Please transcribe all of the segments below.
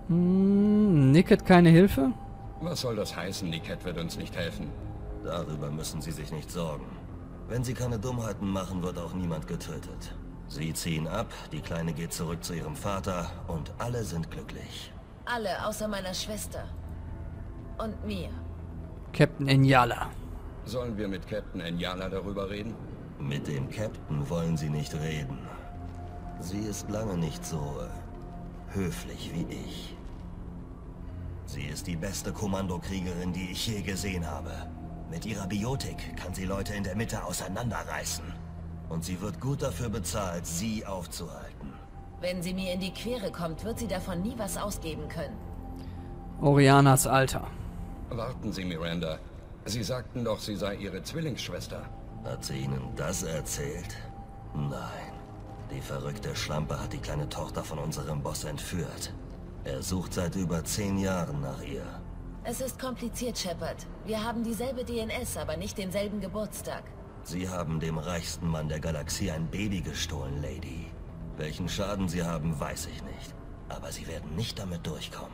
Nick hat keine Hilfe? Was soll das heißen, Niket wird uns nicht helfen? Darüber müssen Sie sich nicht sorgen. Wenn Sie keine Dummheiten machen, wird auch niemand getötet. Sie ziehen ab, die Kleine geht zurück zu ihrem Vater und alle sind glücklich. Alle außer meiner Schwester. Und mir. Captain Enyala. Sollen wir mit Captain Enyala darüber reden? Mit dem Captain wollen Sie nicht reden. Sie ist lange nicht so höflich wie ich. Sie ist die beste Kommandokriegerin, die ich je gesehen habe. Mit ihrer Biotik kann sie Leute in der Mitte auseinanderreißen. Und sie wird gut dafür bezahlt, sie aufzuhalten. Wenn sie mir in die Quere kommt, wird sie davon nie was ausgeben können. Orianas Alter. Warten Sie, Miranda. Sie sagten doch, sie sei Ihre Zwillingsschwester. Hat sie Ihnen das erzählt? Nein. Die verrückte Schlampe hat die kleine Tochter von unserem Boss entführt. Er sucht seit über 10 Jahren nach ihr. Es ist kompliziert, Shepard. Wir haben dieselbe DNS, aber nicht denselben Geburtstag. Sie haben dem reichsten Mann der Galaxie ein Baby gestohlen, Lady. Welchen Schaden Sie haben, weiß ich nicht. Aber Sie werden nicht damit durchkommen.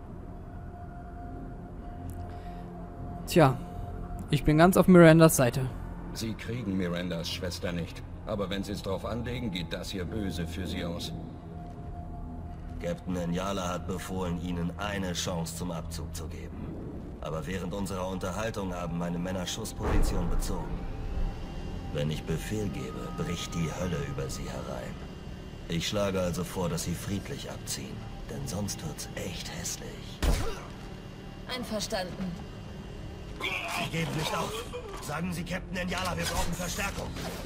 Tja, ich bin ganz auf Mirandas Seite. Sie kriegen Mirandas Schwester nicht. Aber wenn Sie es drauf anlegen, geht das hier böse für Sie aus. Captain Enyala hat befohlen, Ihnen eine Chance zum Abzug zu geben. Aber während unserer Unterhaltung haben meine Männer Schussposition bezogen. Wenn ich Befehl gebe, bricht die Hölle über Sie herein. Ich schlage also vor, dass Sie friedlich abziehen. Denn sonst wird's echt hässlich. Einverstanden. Sie geben nicht auf. Sagen Sie Captain Enyala, wir brauchen Verstärkung.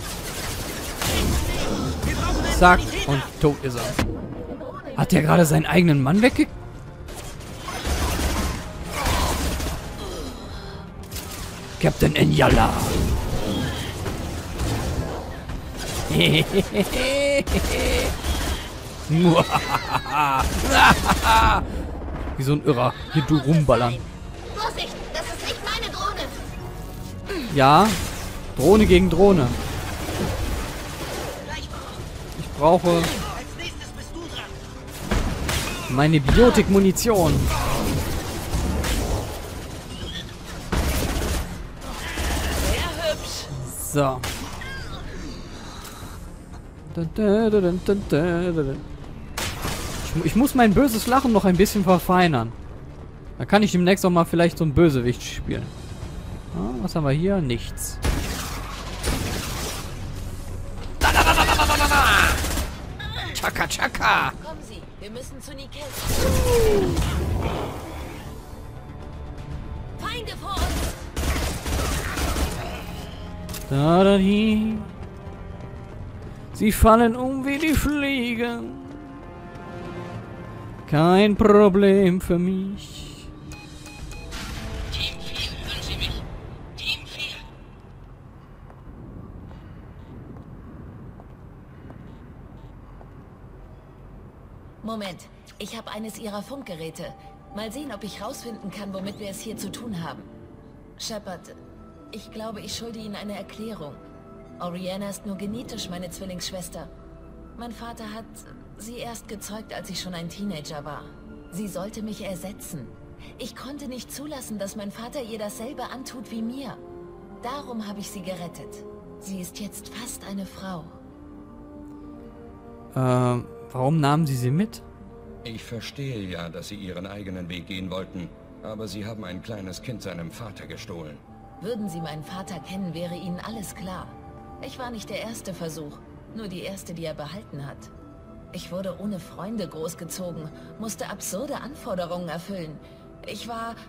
Zack, und tot ist er. Hat der gerade seinen eigenen Mann wegge... Captain Enyala. Wie so ein Irrer. Hier du rumballern. Vorsicht, das ist nicht meine Drohne. Ja, Drohne gegen Drohne. Ich brauche meine Biotik-Munition. Sehr hübsch. So. Ich muss mein böses Lachen noch ein bisschen verfeinern. Dann kann ich demnächst auch mal vielleicht so ein Bösewicht spielen. Ah, was haben wir hier? Nichts. Chaka Chaka. Kommen Sie, wir müssen zu Niket. Feinde vor uns. Da, da, hi. Sie fallen um wie die Fliegen. Kein Problem für mich. Team 4, hören Sie mich? Team 4. Moment, ich habe eines Ihrer Funkgeräte. Mal sehen, ob ich rausfinden kann, womit wir es hier zu tun haben. Shepard, ich glaube, ich schulde Ihnen eine Erklärung. Oriana ist nur genetisch meine Zwillingsschwester. Mein Vater hat sie erst gezeugt, als ich schon ein Teenager war. Sie sollte mich ersetzen. Ich konnte nicht zulassen, dass mein Vater ihr dasselbe antut wie mir. Darum habe ich sie gerettet. Sie ist jetzt fast eine Frau. Warum nahmen Sie sie mit? Ich verstehe ja, dass Sie Ihren eigenen Weg gehen wollten. Aber Sie haben ein kleines Kind seinem Vater gestohlen. Würden Sie meinen Vater kennen, wäre Ihnen alles klar. Ich war nicht der erste Versuch, nur die erste, die er behalten hat. Ich wurde ohne Freunde großgezogen, musste absurde Anforderungen erfüllen. Ich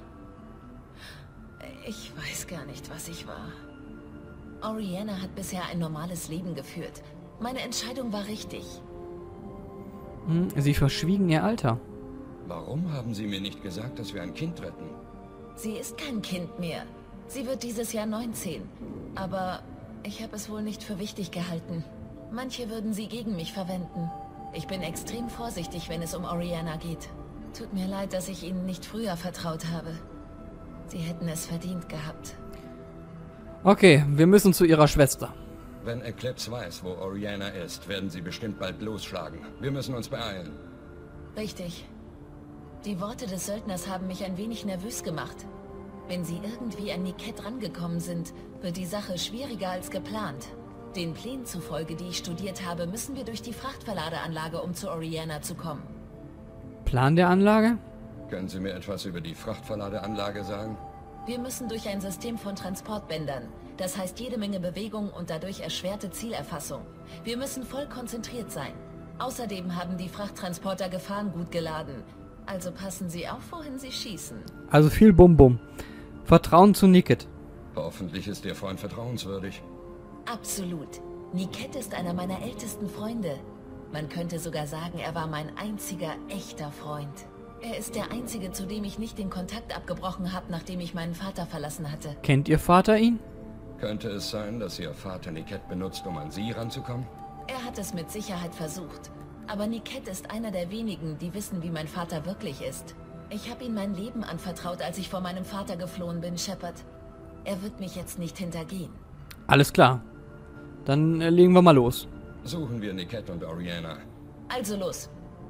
weiß gar nicht, was ich war. Oriana hat bisher ein normales Leben geführt. Meine Entscheidung war richtig. Sie verschwiegen ihr Alter. Warum haben Sie mir nicht gesagt, dass wir ein Kind retten? Sie ist kein Kind mehr. Sie wird dieses Jahr 19. Aber ich habe es wohl nicht für wichtig gehalten. Manche würden sie gegen mich verwenden. Ich bin extrem vorsichtig, wenn es um Oriana geht. Tut mir leid, dass ich Ihnen nicht früher vertraut habe. Sie hätten es verdient gehabt. Okay, wir müssen zu ihrer Schwester. Wenn Eclipse weiß, wo Oriana ist, werden sie bestimmt bald losschlagen. Wir müssen uns beeilen. Richtig. Die Worte des Söldners haben mich ein wenig nervös gemacht. Wenn sie irgendwie an Niket rangekommen sind, wird die Sache schwieriger als geplant. Den Plänen zufolge, die ich studiert habe, müssen wir durch die Frachtverladeanlage, um zu Oriana zu kommen. Plan der Anlage? Können Sie mir etwas über die Frachtverladeanlage sagen? Wir müssen durch ein System von Transportbändern. Das heißt jede Menge Bewegung und dadurch erschwerte Zielerfassung. Wir müssen voll konzentriert sein. Außerdem haben die Frachttransporter Gefahrengut geladen. Also passen Sie auf, wohin Sie schießen. Also viel Bum-Bum. Vertrauen zu Niket. Hoffentlich ist Ihr Freund vertrauenswürdig. Absolut. Niket ist einer meiner ältesten Freunde. Man könnte sogar sagen, er war mein einziger echter Freund. Er ist der einzige, zu dem ich nicht den Kontakt abgebrochen habe, nachdem ich meinen Vater verlassen hatte. Kennt Ihr Vater ihn? Könnte es sein, dass Ihr Vater Niket benutzt, um an Sie ranzukommen? Er hat es mit Sicherheit versucht. Aber Niket ist einer der wenigen, die wissen, wie mein Vater wirklich ist. Ich habe ihm mein Leben anvertraut, als ich vor meinem Vater geflohen bin, Shepard. Er wird mich jetzt nicht hintergehen. Alles klar. Dann legen wir mal los. Suchen wir Niket und Oriana. Also los.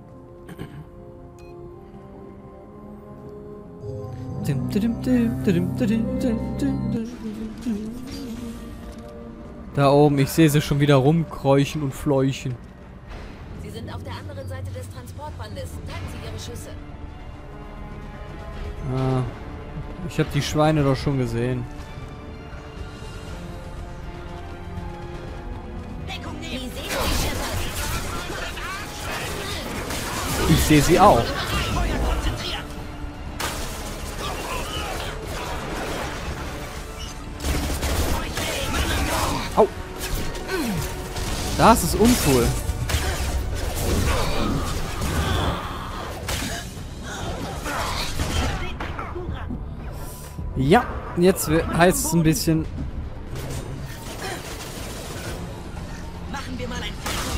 Da oben, ich sehe sie schon wieder rumkräuchen und fleuchen. Sie sind auf der anderen Seite des Transportbandes. Teilen Sie Ihre Schüsse. Ah, ich habe die Schweine doch schon gesehen. Wie sehen Sie, Shepard? Ich sehe sie auch. Au. Das ist uncool. Ja, jetzt heißt es ein bisschen... Machen wir mal ein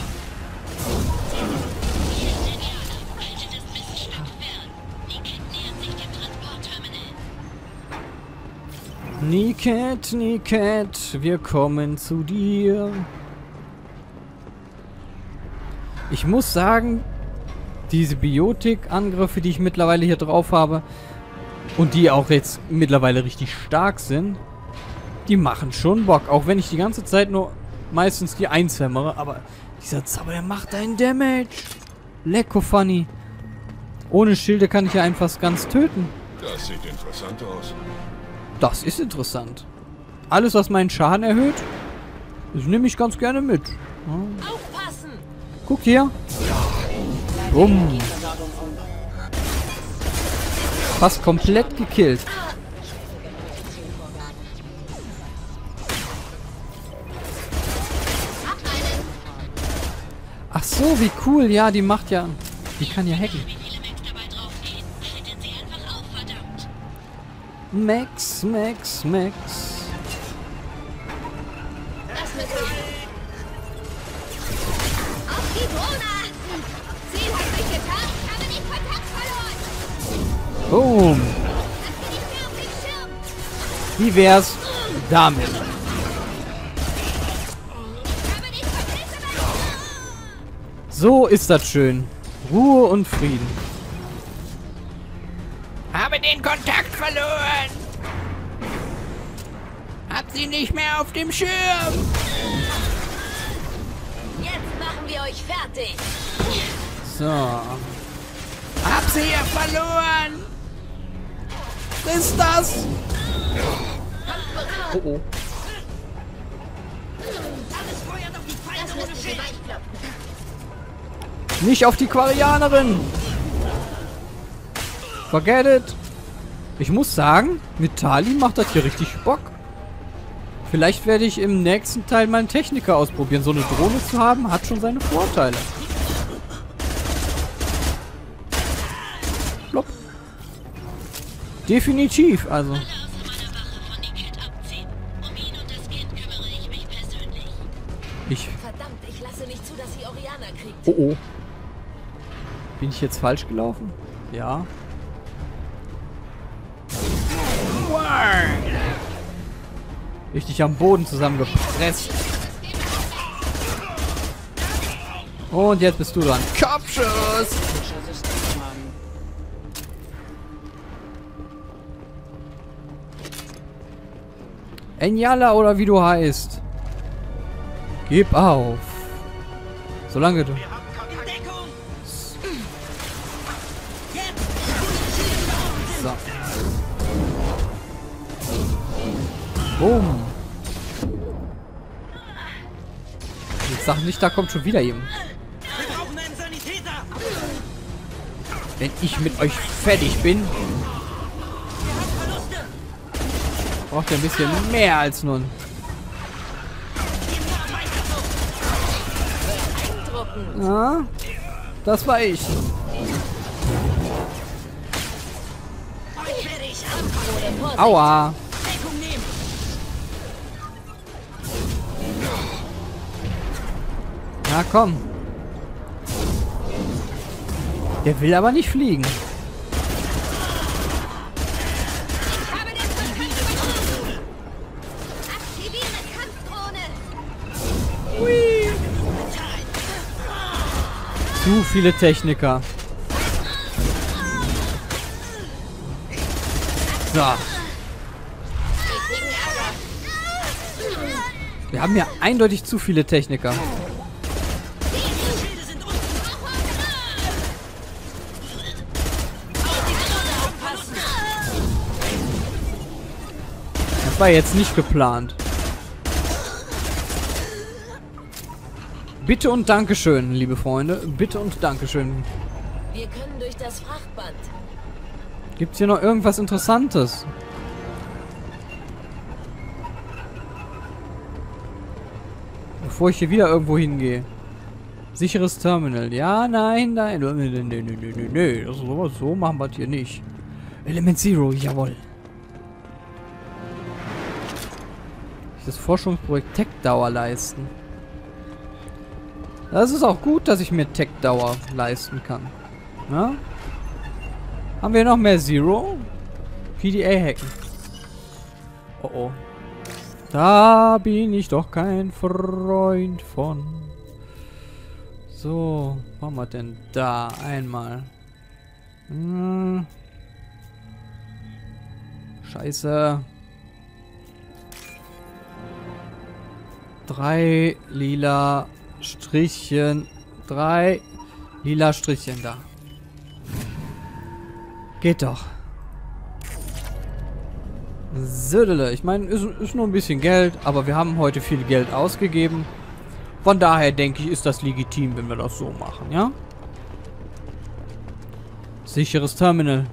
Niket, Niket, wir kommen zu dir. Ich muss sagen, diese Biotik-Angriffe, die ich mittlerweile hier drauf habe und die auch jetzt mittlerweile richtig stark sind, die machen schon Bock. Auch wenn ich die ganze Zeit nur meistens die einzämmere, aber dieser Zauber, der macht einen Damage. Lecko funny. Ohne Schilde kann ich ja einfach ganz töten. Das sieht interessant aus. Das ist interessant. Alles, was meinen Schaden erhöht, das nehme ich ganz gerne mit. Ja. Aufpassen! Guckt hier. Bumm. Fast komplett gekillt. Ach so, wie cool. Ja, die macht ja... Die kann ja hacken. wie viele Max dabei draufgehen. Halten Sie einfach auf, verdammt. Max, Max, Max. Das mit auf die Drohne achten! Ziel hat mich getan, ich habe den Kontakt verloren! Boom. Lass mich nicht mehr auf den Schirm! Wie wär's damit? Ich habe dich vergessen! So ist das schön. Ruhe und Frieden. Habe den Kontakt verloren. Hab sie nicht mehr auf dem Schirm. Jetzt machen wir euch fertig! So. Hab sie ja verloren. Ist das? Oh oh. Das müssen Sie weichklopfen! Nicht auf die Quarianerin. Forget it. Ich muss sagen, mit Tali macht das hier richtig Bock. Vielleicht werde ich im nächsten Teil mal einen Techniker ausprobieren. So eine Drohne zu haben, hat schon seine Vorteile. Plopp. Definitiv, also. Alle außer meiner Wache von Niket abziehen. Um ihn und das Kind kümmere ich mich persönlich. Ich... Verdammt, ich lasse nicht zu, dass sie Oriana kriegt. Oh oh. Bin ich jetzt falsch gelaufen? Ja. Richtig am Boden zusammengepresst. Und jetzt bist du dran. Kopfschuss! Enyala oder wie du heißt. Gib auf. Solange du... So. Boom. Jetzt sag nicht, da kommt schon wieder jemand. Wenn ich mit euch fertig bin, braucht ihr ein bisschen mehr als nun. Ja, das war ich. Aua. Na komm. Der will aber nicht fliegen. Hui. Zu viele Techniker. So. Wir haben ja eindeutig zu viele Techniker. Das war jetzt nicht geplant. Bitte und Dankeschön, liebe Freunde. Bitte und Dankeschön. Wir können durch das Frachtband. Gibt's hier noch irgendwas Interessantes? Bevor ich hier wieder irgendwo hingehe. Sicheres Terminal. Ja, nein, nein. Nee. So machen wir es hier nicht. Element Zero, jawohl. Das Forschungsprojekt Tech-Dauer leisten. Das ist auch gut, dass ich mir Tech-Dauer leisten kann. Ja? Haben wir noch mehr Zero? PDA hacken. Oh oh. Da bin ich doch kein Freund von. So, was haben wir denn da? Einmal. Scheiße. 3 lila Strichchen. 3 lila Strichchen da. Geht doch. Södele. Ich meine, ist nur ein bisschen Geld, aber wir haben heute viel Geld ausgegeben. Von daher denke ich, ist das legitim, wenn wir das so machen, ja? Sicheres Terminal.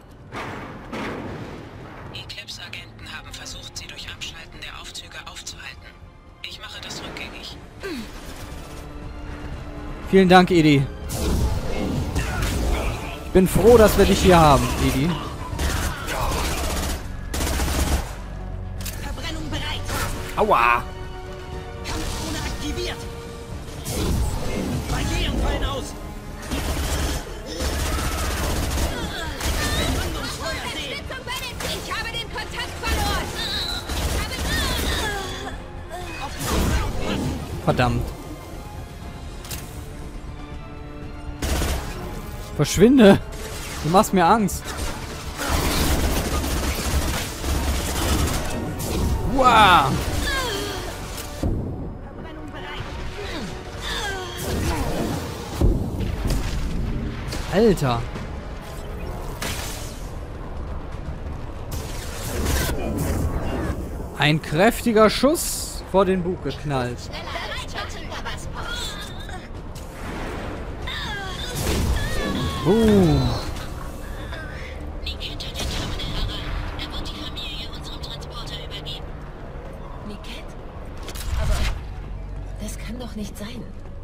Eclipse-Agenten haben versucht, sie durch Abschalten der Aufzüge aufzuhalten. Ich mache das rückgängig. Vielen Dank, Edi. Ich bin froh, dass wir dich hier haben, Edi. Verbrennung bereit. Aua! Kampfdrohne aktiviert. Barrieren fallen aus. Verbindungsfeuer sehen. Ich habe den Kontakt verloren. Verdammt. Verschwinde! Du machst mir Angst. Wow! Verbrennung bereit. Alter! Ein kräftiger Schuss vor den Bug geknallt. Boom! Niket hat den Terminal herein. Er wird die Familie unserem Transporter übergeben. Niket? Aber das kann doch nicht sein.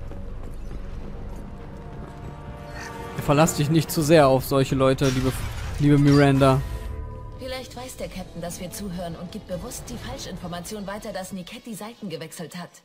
Verlass dich nicht zu sehr auf solche Leute, liebe Miranda. Vielleicht weiß der Captain, dass wir zuhören und gibt bewusst die Falschinformation weiter, dass Niket die Seiten gewechselt hat.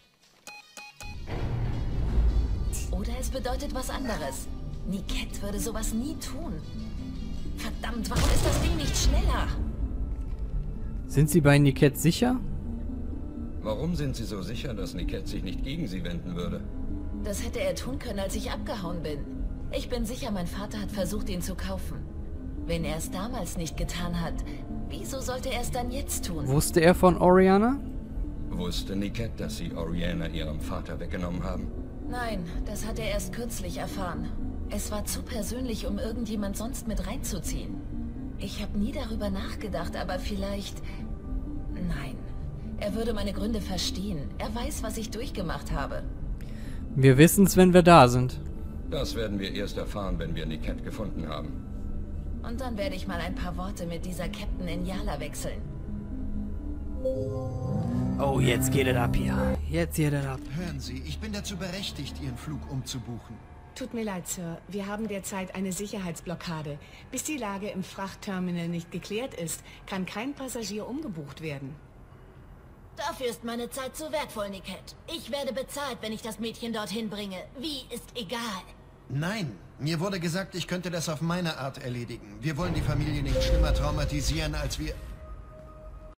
Oder es bedeutet was anderes. Niket würde sowas nie tun. Verdammt, warum ist das Ding nicht schneller? Sind Sie bei Niket sicher? Warum sind Sie so sicher, dass Niket sich nicht gegen Sie wenden würde? Das hätte er tun können, als ich abgehauen bin. Ich bin sicher, mein Vater hat versucht, ihn zu kaufen. Wenn er es damals nicht getan hat, wieso sollte er es dann jetzt tun? Wusste er von Oriana? Wusste Niket, dass sie Oriana ihrem Vater weggenommen haben? Nein, das hat er erst kürzlich erfahren. Es war zu persönlich, um irgendjemand sonst mit reinzuziehen. Ich habe nie darüber nachgedacht, aber vielleicht... Nein. Er würde meine Gründe verstehen. Er weiß, was ich durchgemacht habe. Wir wissen's, wenn wir da sind. Das werden wir erst erfahren, wenn wir Niket gefunden haben. Und dann werde ich mal ein paar Worte mit dieser Captain Inyala wechseln. Oh, jetzt geht es ab hier. Jetzt geht es ab. Hören Sie, ich bin dazu berechtigt, Ihren Flug umzubuchen. Tut mir leid, Sir. Wir haben derzeit eine Sicherheitsblockade. Bis die Lage im Frachtterminal nicht geklärt ist, kann kein Passagier umgebucht werden. Dafür ist meine Zeit zu wertvoll, Niket. Ich werde bezahlt, wenn ich das Mädchen dorthin bringe. Wie ist egal. Nein, mir wurde gesagt, ich könnte das auf meine Art erledigen. Wir wollen die Familie nicht schlimmer traumatisieren, als wir...